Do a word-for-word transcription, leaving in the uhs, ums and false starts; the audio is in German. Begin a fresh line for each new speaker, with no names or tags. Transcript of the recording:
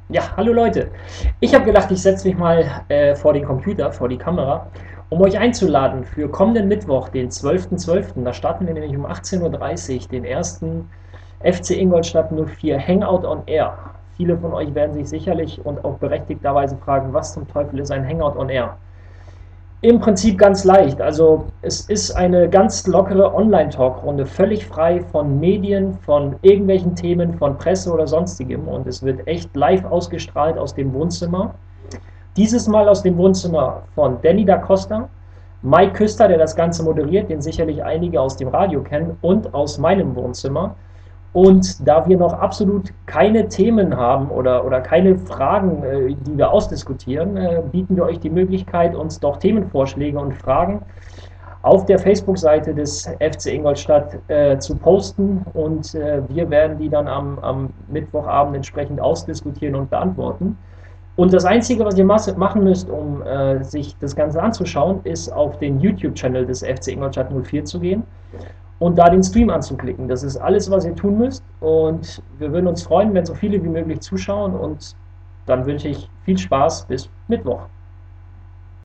Ja, hallo Leute. Ich habe gedacht, ich setze mich mal äh, vor den Computer, vor die Kamera, um euch einzuladen für kommenden Mittwoch, den zwölften zwölften. Da starten wir nämlich um achtzehn Uhr dreißig den ersten F C Ingolstadt null vier Hangout on Air. Viele von euch werden sich sicherlich und auch berechtigterweise fragen, was zum Teufel ist ein Hangout on Air? Im Prinzip ganz leicht. Also es ist eine ganz lockere Online-Talk-Runde, völlig frei von Medien, von irgendwelchen Themen, von Presse oder sonstigem. Und es wird echt live ausgestrahlt aus dem Wohnzimmer. Dieses Mal aus dem Wohnzimmer von Danny da Costa, Mike Küster, der das Ganze moderiert, den sicherlich einige aus dem Radio kennen, und aus meinem Wohnzimmer. Und da wir noch absolut keine Themen haben oder, oder keine Fragen, äh, die wir ausdiskutieren, äh, bieten wir euch die Möglichkeit, uns doch Themenvorschläge und Fragen auf der Facebook-Seite des F C Ingolstadt äh, zu posten. Und äh, wir werden die dann am, am Mittwochabend entsprechend ausdiskutieren und beantworten. Und das Einzige, was ihr machen müsst, um äh, sich das Ganze anzuschauen, ist auf den YouTube-Channel des F C Ingolstadt null vier zu gehen und da den Stream anzuklicken. Das ist alles, was ihr tun müsst. Und wir würden uns freuen, wenn so viele wie möglich zuschauen. Und dann wünsche ich viel Spaß bis Mittwoch.